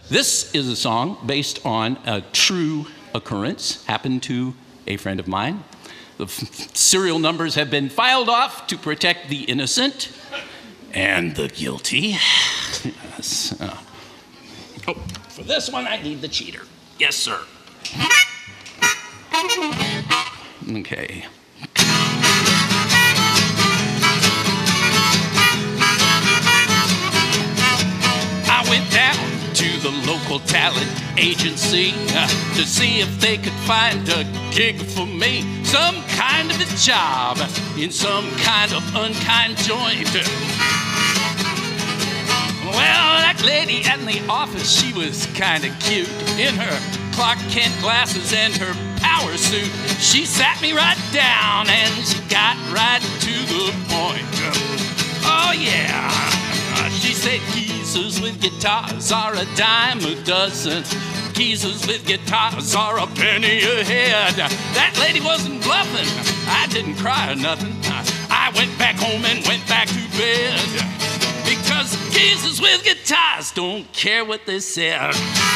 This is a song based on a true occurrence, happened to a friend of mine. The serial numbers have been filed off to protect the innocent and the guilty. Yes. Oh, for this one, I need the cheater. Yes, sir. Okay. I went down to the local talent agency to see if they could find a gig for me. Some kind of a job in some kind of unkind joint. Well, that lady in the office, she was kind of cute. In her Clark Kent glasses and her power suit, she sat me right down and she got right to the point. Oh yeah, she said geezers with guitars are a dime a dozen. Geezers with guitars are a penny a head. That lady wasn't bluffing. I didn't cry or nothing. I went back home and went back to bed. Because geezers with guitars don't care what they said.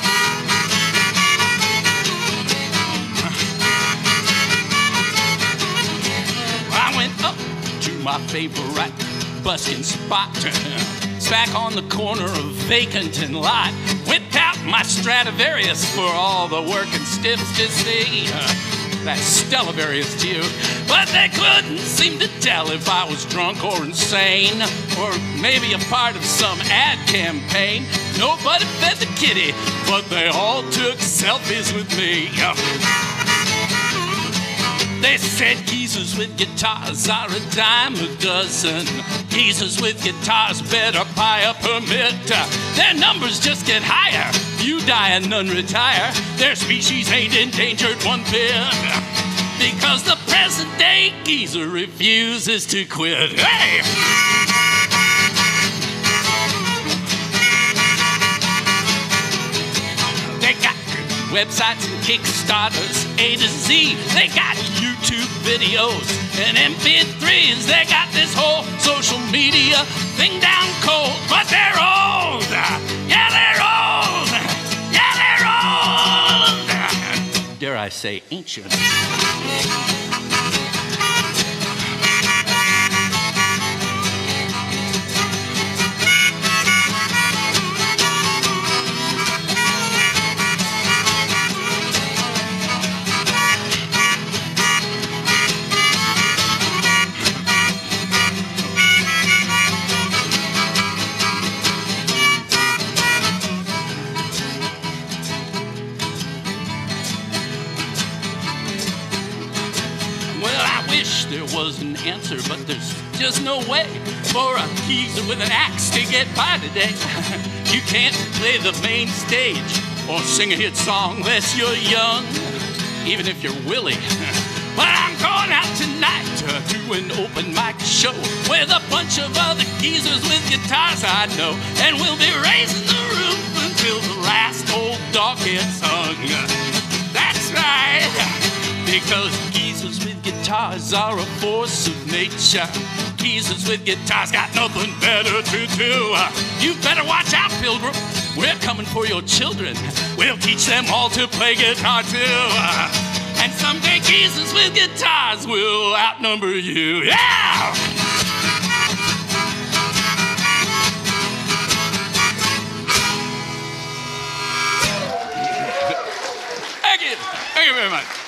I went up to my favorite busking spot, back on the corner of Vacant and Lot. Whipped out my Stradivarius for all the working stiffs to see. That Stradivarius too. But they couldn't seem to tell if I was drunk or insane, or maybe a part of some ad campaign. Nobody fed the kitty, but they all took selfies with me. They said geezers with guitars are a dime a dozen. Geezers with guitars better buy a permit. Their numbers just get higher. You die and none retire. Their species ain't endangered one bit. Because the present day geezer refuses to quit. Hey! They got websites and Kickstarters, A to Z. They got YouTube videos and MP3s. They got this whole social media thing down cold. But they're old. Yeah, they're old. Yeah, they're old. Dare I say ancient. There was an answer, but there's just no way for a geezer with an axe to get by today. You can't play the main stage or sing a hit song unless you're young, even if you're Willie. But I'm going out tonight to an open mic show with a bunch of other geezers with guitars I know, and we'll be raising the roof until the last old dog gets hung. That's right, because geezers with guitars are a force of nature. Geezers with guitars got nothing better to do. You better watch out, Pilgrim. We're coming for your children. We'll teach them all to play guitar too. And someday geezers with guitars will outnumber you. Yeah! Thank you. Thank you very much.